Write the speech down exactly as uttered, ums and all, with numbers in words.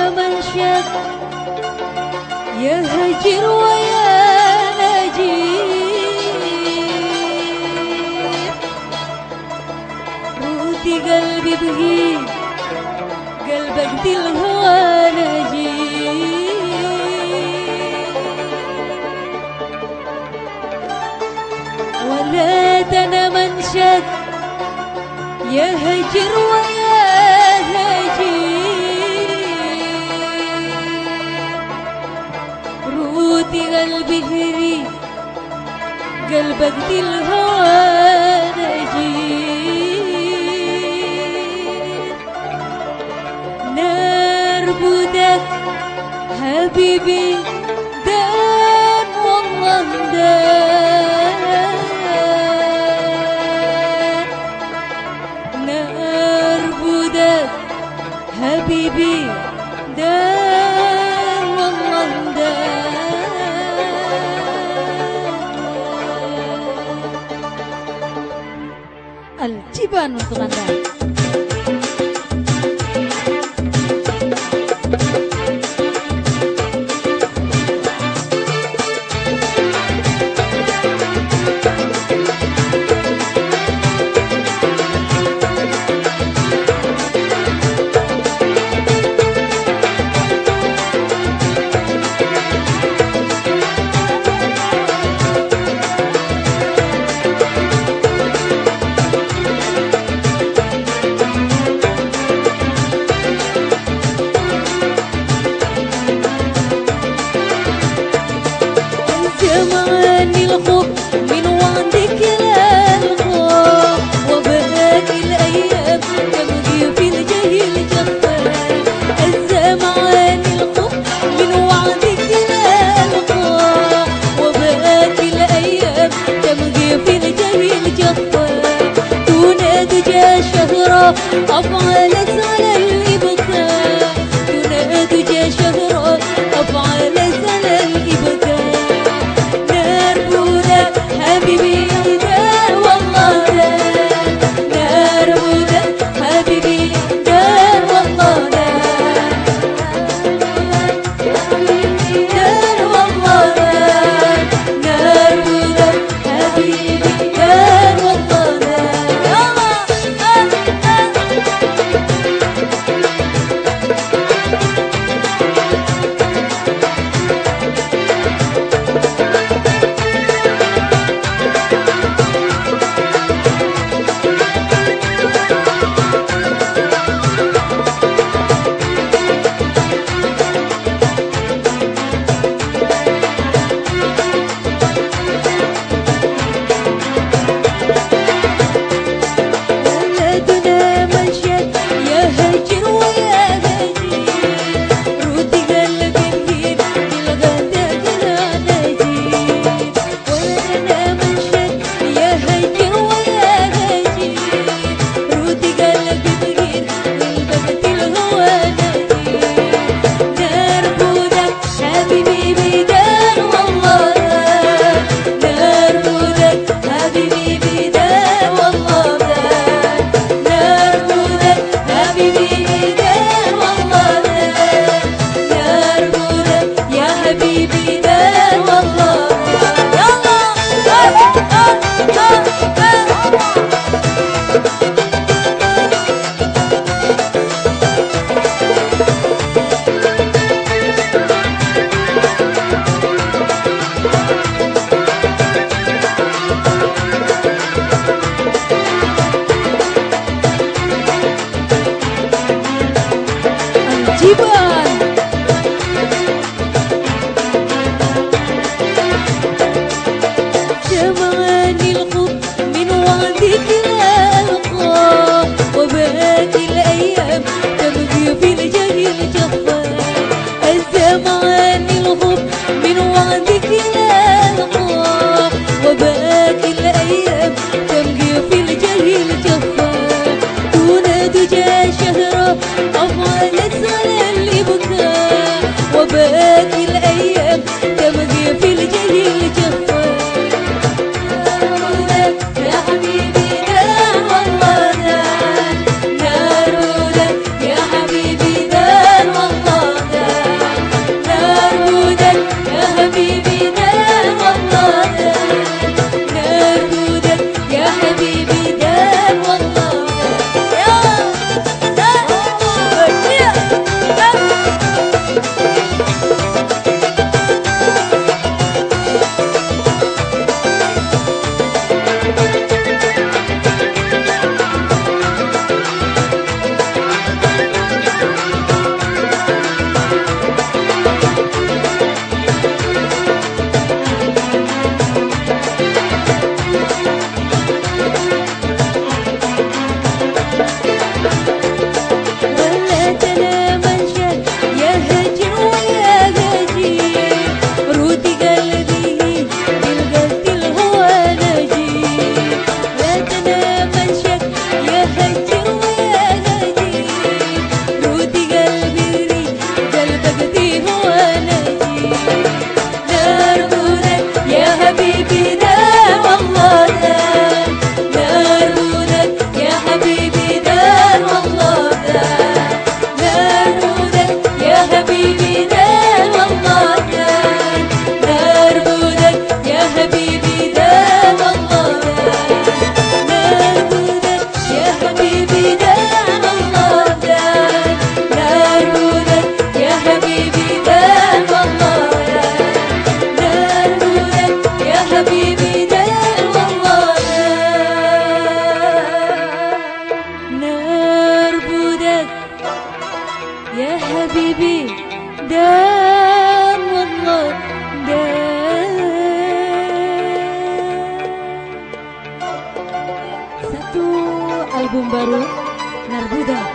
منشد يهجر ويا نجيب رودي قلبي بهيب قلبك دي الهوى نجيب ولاد انا منشد يهجر ويا نجيب رودي قلبي هري قلبك دي الهوى نجيب نار بودك حبيبي دان والله دان نار بودك حبيبي دان والله دان Alciban untuk Anda. زماني الخوف من وعدك للخوف وباقي الايام تمضي في الجهل جفاف الزمان الخوف من وعدك للخوف وباقي الايام تمضي في الجهل جفاف تنادي جا شهرة افعالت على الابكاء تنادي جا شهرة افعالت على الابكاء حبيبي دار والله دار نار بودك حبيبي دار والله دار دار والله دار نار بودك حبيبي دار والله Alciban. زماني الخوف من وعدك للخوف وباقي الايام تمضي في الجهل جفاف الزماني الخوف من وعدك للخوف وباقي الايام تمضي في الجهل جفاف تنادي جا شهرة افعالت على album baru Narbuda.